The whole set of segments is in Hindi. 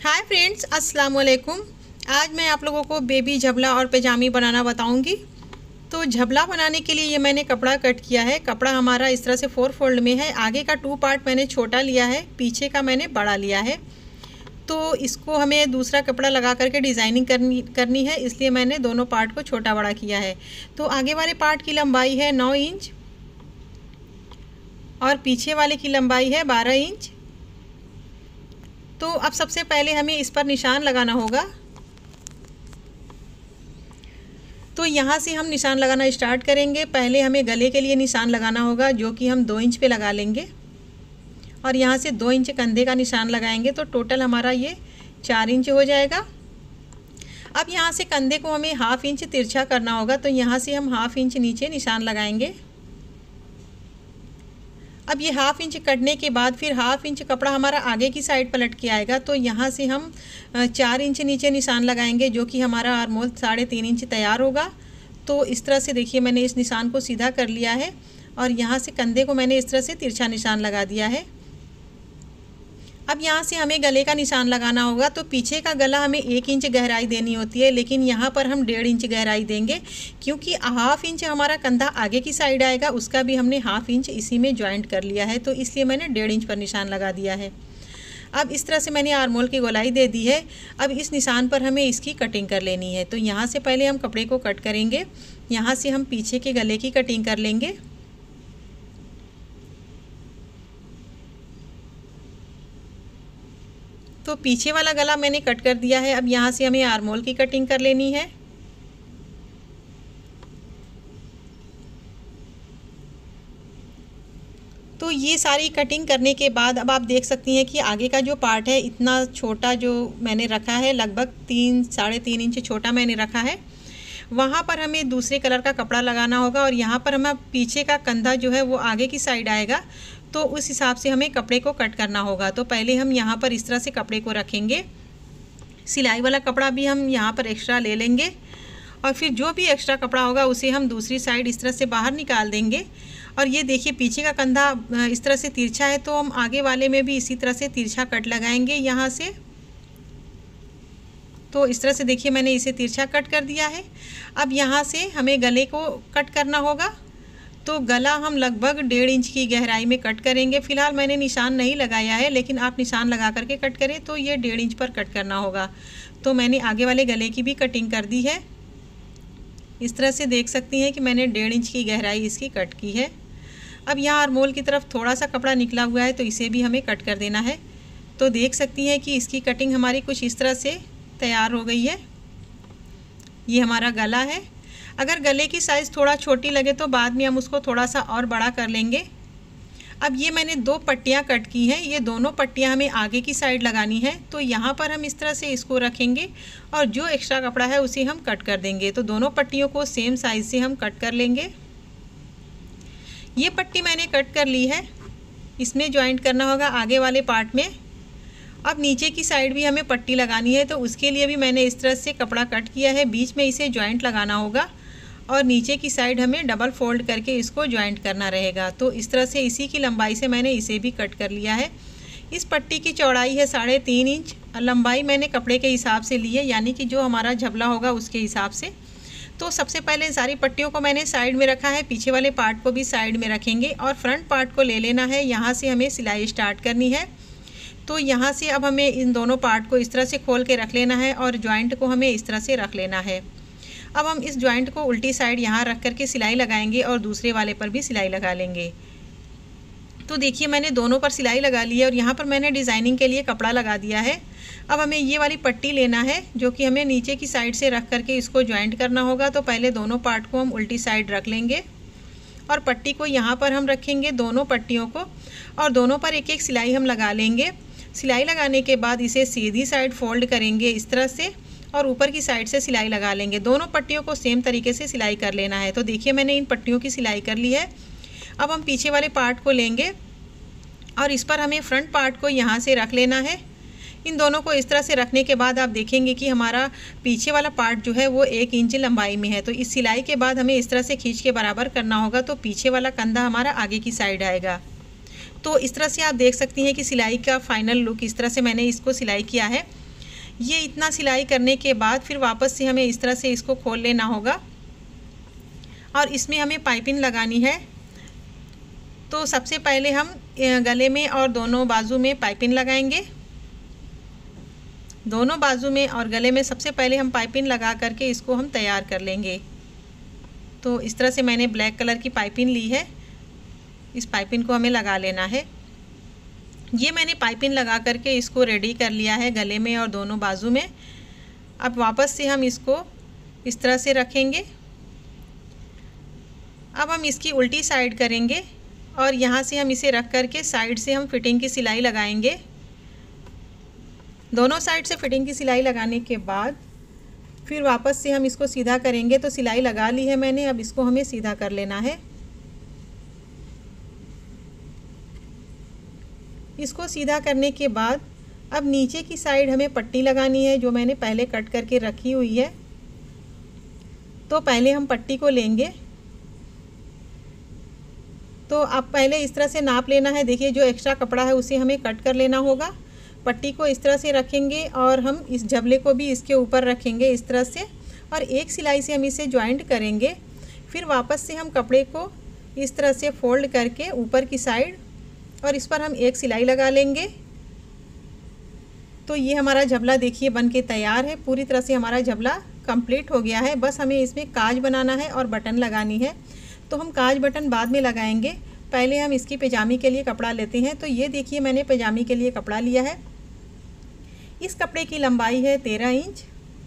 हाय फ्रेंड्स, अस्सलाम वालेकुम। आज मैं आप लोगों को बेबी झबला और पैजामी बनाना बताऊंगी। तो झबला बनाने के लिए ये मैंने कपड़ा कट किया है। कपड़ा हमारा इस तरह से 4 फोल्ड में है। आगे का 2 पार्ट मैंने छोटा लिया है, पीछे का मैंने बड़ा लिया है। तो इसको हमें दूसरा कपड़ा लगा करके डिज़ाइनिंग करनी है, इसलिए मैंने दोनों पार्ट को छोटा बड़ा किया है। तो आगे वाले पार्ट की लंबाई है 9 इंच और पीछे वाले की लंबाई है 12 इंच। तो अब सबसे पहले हमें इस पर निशान लगाना होगा। तो यहाँ से हम निशान लगाना स्टार्ट करेंगे। पहले हमें गले के लिए निशान लगाना होगा, जो कि हम 2 इंच पे लगा लेंगे और यहाँ से 2 इंच कंधे का निशान लगाएंगे। तो टोटल हमारा ये 4 इंच हो जाएगा। अब यहाँ से कंधे को हमें 1/2 इंच तिरछा करना होगा, तो यहाँ से हम 1/2 इंच नीचे निशान लगाएंगे। अब ये 1/2 इंच कटने के बाद फिर 1/2 इंच कपड़ा हमारा आगे की साइड पलट के आएगा। तो यहाँ से हम 4 इंच नीचे निशान लगाएंगे, जो कि हमारा आर्मोल 3.5 इंच तैयार होगा। तो इस तरह से देखिए, मैंने इस निशान को सीधा कर लिया है और यहाँ से कंधे को मैंने इस तरह से तिरछा निशान लगा दिया है। अब यहाँ से हमें गले का निशान लगाना होगा। तो पीछे का गला हमें 1 इंच गहराई देनी होती है, लेकिन यहाँ पर हम 1.5 इंच गहराई देंगे, क्योंकि 1/2 इंच हमारा कंधा आगे की साइड आएगा, उसका भी हमने 1/2 इंच इसी में ज्वाइंट कर लिया है। तो इसलिए मैंने 1.5 इंच पर निशान लगा दिया है। अब इस तरह से मैंने आर्मोल की गोलाई दे दी है। अब इस निशान पर हमें इसकी कटिंग कर लेनी है। तो यहाँ से पहले हम कपड़े को कट करेंगे। यहाँ से हम पीछे के गले की कटिंग कर लेंगे। तो पीछे वाला गला मैंने कट कर दिया है। अब यहाँ से हमें आर्मोल की कटिंग कर लेनी है। तो ये सारी कटिंग करने के बाद अब आप देख सकती हैं कि आगे का जो पार्ट है इतना छोटा जो मैंने रखा है, लगभग 3-3.5 इंच छोटा मैंने रखा है। वहाँ पर हमें दूसरे कलर का कपड़ा लगाना होगा और यहाँ पर हमें पीछे का कंधा जो है वो आगे की साइड आएगा, तो उस हिसाब से हमें कपड़े को कट करना होगा। तो पहले हम यहाँ पर इस तरह से कपड़े को रखेंगे। सिलाई वाला कपड़ा भी हम यहाँ पर एक्स्ट्रा ले लेंगे और फिर जो भी एक्स्ट्रा कपड़ा होगा उसे हम दूसरी साइड इस तरह से बाहर निकाल देंगे। और ये देखिए, पीछे का कंधा इस तरह से तिरछा है, तो हम आगे वाले में भी इसी तरह से तिरछा कट लगाएंगे यहाँ से। तो इस तरह से देखिए, मैंने इसे तिरछा कट कर दिया है। अब यहाँ से हमें गले को कट करना होगा। तो गला हम लगभग 1.5 इंच की गहराई में कट करेंगे। फ़िलहाल मैंने निशान नहीं लगाया है, लेकिन आप निशान लगा करके कट करें तो ये 1.5 इंच पर कट करना होगा। तो मैंने आगे वाले गले की भी कटिंग कर दी है। इस तरह से देख सकती हैं कि मैंने 1.5 इंच की गहराई इसकी कट की है। अब यहाँ आर्मोल की तरफ थोड़ा सा कपड़ा निकला हुआ है, तो इसे भी हमें कट कर देना है। तो देख सकती हैं कि इसकी कटिंग हमारी कुछ इस तरह से तैयार हो गई है। ये हमारा गला है। अगर गले की साइज़ थोड़ा छोटी लगे तो बाद में हम उसको थोड़ा सा और बड़ा कर लेंगे। अब ये मैंने 2 पट्टियाँ कट की हैं। ये दोनों पट्टियाँ हमें आगे की साइड लगानी है। तो यहाँ पर हम इस तरह से इसको रखेंगे और जो एक्स्ट्रा कपड़ा है उसे हम कट कर देंगे। तो दोनों पट्टियों को सेम साइज़ से हम कट कर लेंगे। ये पट्टी मैंने कट कर ली है, इसमें ज्वाइंट करना होगा आगे वाले पार्ट में। अब नीचे की साइड भी हमें पट्टी लगानी है, तो उसके लिए भी मैंने इस तरह से कपड़ा कट किया है। बीच में इसे ज्वाइंट लगाना होगा और नीचे की साइड हमें डबल फोल्ड करके इसको ज्वाइंट करना रहेगा। तो इस तरह से इसी की लंबाई से मैंने इसे भी कट कर लिया है। इस पट्टी की चौड़ाई है 3.5 इंच और लंबाई मैंने कपड़े के हिसाब से ली है, यानी कि जो हमारा झबला होगा उसके हिसाब से। तो सबसे पहले सारी पट्टियों को मैंने साइड में रखा है, पीछे वाले पार्ट को भी साइड में रखेंगे और फ्रंट पार्ट को ले लेना है। यहाँ से हमें सिलाई स्टार्ट करनी है। तो यहाँ से अब हमें इन दोनों पार्ट को इस तरह से खोल के रख लेना है और जॉइंट को हमें इस तरह से रख लेना है। अब हम इस जॉइंट को उल्टी साइड यहाँ रख करके सिलाई लगाएंगे और दूसरे वाले पर भी सिलाई लगा लेंगे। तो देखिए, मैंने दोनों पर सिलाई लगा ली है और यहाँ पर मैंने डिज़ाइनिंग के लिए कपड़ा लगा दिया है। अब हमें ये वाली पट्टी लेना है, जो कि हमें नीचे की साइड से रख करके इसको ज्वाइंट करना होगा। तो पहले दोनों पार्ट को हम उल्टी साइड रख लेंगे और पट्टी को यहाँ पर हम रखेंगे, दोनों पट्टियों को, और दोनों पर एक एक सिलाई हम लगा लेंगे। सिलाई लगाने के बाद इसे सीधी साइड फोल्ड करेंगे इस तरह से और ऊपर की साइड से सिलाई लगा लेंगे। दोनों पट्टियों को सेम तरीके से सिलाई कर लेना है। तो देखिए, मैंने इन पट्टियों की सिलाई कर ली है। अब हम पीछे वाले पार्ट को लेंगे और इस पर हमें फ्रंट पार्ट को यहाँ से रख लेना है। इन दोनों को इस तरह से रखने के बाद आप देखेंगे कि हमारा पीछे वाला पार्ट जो है वो 1 इंच लंबाई में है। तो इस सिलाई के बाद हमें इस तरह से खींच के बराबर करना होगा, तो पीछे वाला कंधा हमारा आगे की साइड आएगा। तो इस तरह से आप देख सकती हैं कि सिलाई का फाइनल लुक इस तरह से मैंने इसको सिलाई किया है। ये इतना सिलाई करने के बाद फिर वापस से हमें इस तरह से इसको खोल लेना होगा और इसमें हमें पाइपिंग लगानी है। तो सबसे पहले हम गले में और दोनों बाजू में पाइपिंग लगाएंगे। दोनों बाजू में और गले में सबसे पहले हम पाइपिंग लगा करके इसको हम तैयार कर लेंगे। तो इस तरह से मैंने ब्लैक कलर की पाइपिंग ली है, इस पाइपिंग को हमें लगा लेना है। ये मैंने पाइपिंग लगा करके इसको रेडी कर लिया है गले में और दोनों बाजू में। अब वापस से हम इसको इस तरह से रखेंगे। अब हम इसकी उल्टी साइड करेंगे और यहाँ से हम इसे रख करके साइड से हम फिटिंग की सिलाई लगाएंगे। दोनों साइड से फिटिंग की सिलाई लगाने के बाद फिर वापस से हम इसको सीधा करेंगे। तो सिलाई लगा ली है मैंने, अब इसको हमें सीधा कर लेना है। इसको सीधा करने के बाद अब नीचे की साइड हमें पट्टी लगानी है जो मैंने पहले कट करके रखी हुई है। तो पहले हम पट्टी को लेंगे। तो आप पहले इस तरह से नाप लेना है। देखिए जो एक्स्ट्रा कपड़ा है उसे हमें कट कर लेना होगा। पट्टी को इस तरह से रखेंगे और हम इस झबले को भी इसके ऊपर रखेंगे इस तरह से, और एक सिलाई से हम इसे ज्वाइंट करेंगे। फिर वापस से हम कपड़े को इस तरह से फोल्ड करके ऊपर की साइड और इस पर हम एक सिलाई लगा लेंगे। तो ये हमारा झबला देखिए बन के तैयार है। पूरी तरह से हमारा झबला कंप्लीट हो गया है। बस हमें इसमें काज बनाना है और बटन लगानी है। तो हम काज बटन बाद में लगाएंगे, पहले हम इसकी पैजामी के लिए कपड़ा लेते हैं। तो ये देखिए मैंने पैजामी के लिए कपड़ा लिया है। इस कपड़े की लंबाई है 13 इंच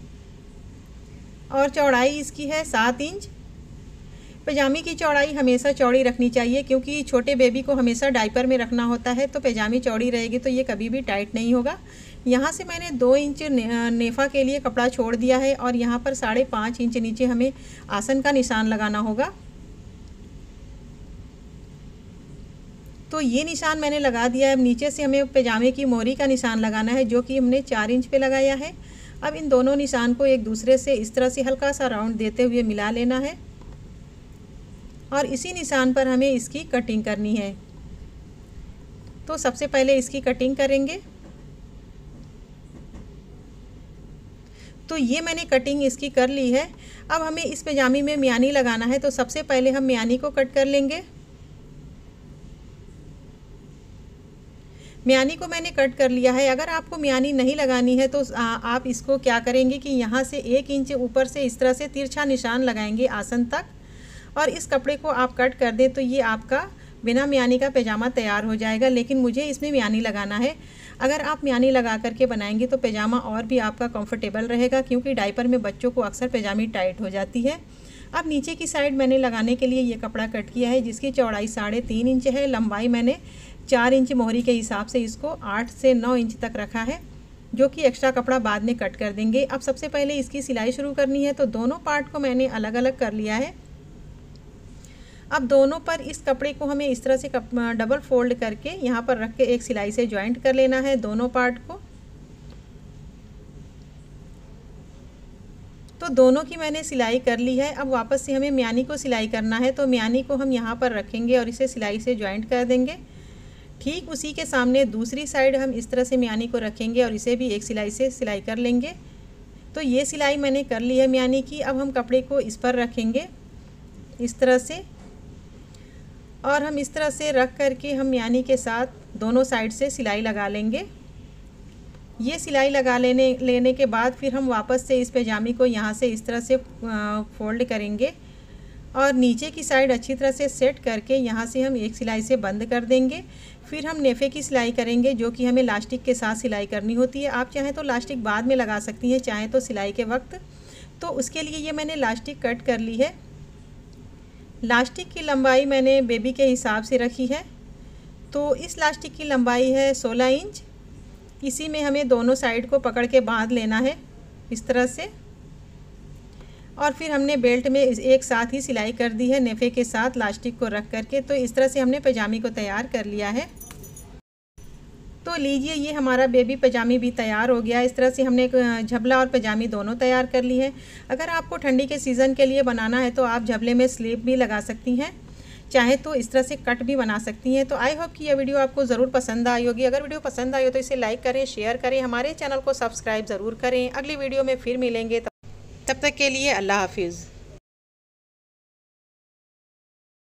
और चौड़ाई इसकी है 7 इंच। पैजामी की चौड़ाई हमेशा चौड़ी रखनी चाहिए क्योंकि छोटे बेबी को हमेशा डायपर में रखना होता है। तो पैजामी चौड़ी रहेगी तो ये कभी भी टाइट नहीं होगा। यहाँ से मैंने 2 इंच नेफा के लिए कपड़ा छोड़ दिया है और यहाँ पर 5.5 इंच नीचे हमें आसन का निशान लगाना होगा। तो ये निशान मैंने लगा दिया है। अब नीचे से हमें पैजामे की मोरी का निशान लगाना है जो कि हमने 4 इंच पे लगाया है। अब इन दोनों निशान को एक दूसरे से इस तरह से हल्का सा राउंड देते हुए मिला लेना है और इसी निशान पर हमें इसकी कटिंग करनी है। तो सबसे पहले इसकी कटिंग करेंगे। तो ये मैंने कटिंग इसकी कर ली है। अब हमें इस पैजामी में मियानी लगाना है। तो सबसे पहले हम मियानी को कट कर लेंगे। मियानी को मैंने कट कर लिया है। अगर आपको मियानी नहीं लगानी है तो आप इसको क्या करेंगे कि यहाँ से 1 इंच ऊपर से इस तरह से तिरछा निशान लगाएंगे आसन तक और इस कपड़े को आप कट कर दें तो ये आपका बिना मियानी का पैजामा तैयार हो जाएगा। लेकिन मुझे इसमें मियानी लगाना है। अगर आप मियानी लगा करके बनाएंगे तो पैजामा और भी आपका कंफर्टेबल रहेगा क्योंकि डायपर में बच्चों को अक्सर पैजामी टाइट हो जाती है। अब नीचे की साइड मैंने लगाने के लिए ये कपड़ा कट किया है जिसकी चौड़ाई 3.5 इंच है। लंबाई मैंने 4 इंच मोहरी के हिसाब से इसको 8 से 9 इंच तक रखा है जो कि एक्स्ट्रा कपड़ा बाद में कट कर देंगे। अब सबसे पहले इसकी सिलाई शुरू करनी है। तो दोनों पार्ट को मैंने अलग अलग कर लिया है। अब दोनों पर इस कपड़े को हमें इस तरह से डबल फोल्ड करके यहाँ पर रख के एक सिलाई से ज्वाइंट कर लेना है दोनों पार्ट को। तो दोनों की मैंने सिलाई कर ली है। अब वापस से हमें मियानी को सिलाई करना है। तो मियानी को हम यहाँ पर रखेंगे और इसे सिलाई से ज्वाइंट कर देंगे। ठीक उसी के सामने दूसरी साइड हम इस तरह से मियानी को रखेंगे और इसे भी एक सिलाई से सिलाई कर लेंगे। तो ये सिलाई मैंने कर ली है मियानी की। अब हम कपड़े को इस पर रखेंगे इस तरह से और हम इस तरह से रख करके हम मियानी के साथ दोनों साइड से सिलाई लगा लेंगे। ये सिलाई लगा लेने के बाद फिर हम वापस से इस पैजामी को यहाँ से इस तरह से फोल्ड करेंगे और नीचे की साइड अच्छी तरह से सेट करके यहाँ से हम एक सिलाई से बंद कर देंगे। फिर हम नेफे की सिलाई करेंगे जो कि हमें लास्टिक के साथ सिलाई करनी होती है। आप चाहें तो लास्टिक बाद में लगा सकती हैं, चाहें तो सिलाई के वक्त। तो उसके लिए ये मैंने लास्टिक कट कर ली है। लास्टिक की लंबाई मैंने बेबी के हिसाब से रखी है। तो इस लास्टिक की लंबाई है 16 इंच। इसी में हमें दोनों साइड को पकड़ के बांध लेना है इस तरह से और फिर हमने बेल्ट में एक साथ ही सिलाई कर दी है नेफे के साथ लास्टिक को रख करके। तो इस तरह से हमने पैजामी को तैयार कर लिया है। तो लीजिए ये हमारा बेबी पैजामी भी तैयार हो गया। इस तरह से हमने झबला और पैजामी दोनों तैयार कर ली है। अगर आपको ठंडी के सीज़न के लिए बनाना है तो आप झबले में स्लीव भी लगा सकती हैं चाहे तो इस तरह से कट भी बना सकती हैं। तो आई होप कि यह वीडियो आपको ज़रूर पसंद आई होगी। अगर वीडियो पसंद आई हो तो इसे लाइक करें, शेयर करें, हमारे चैनल को सब्सक्राइब ज़रूर करें। अगली वीडियो में फिर मिलेंगे, तब तक के लिए अल्लाह हाफिज़।